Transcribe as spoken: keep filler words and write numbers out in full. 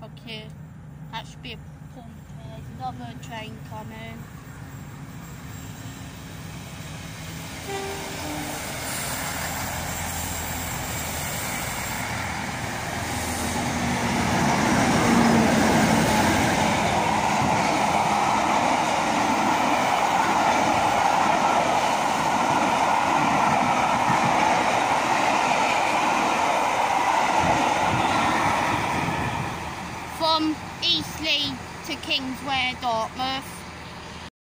Okay, that should be a point. There's another train coming. From Eastleigh to Kingsway, Dartmouth.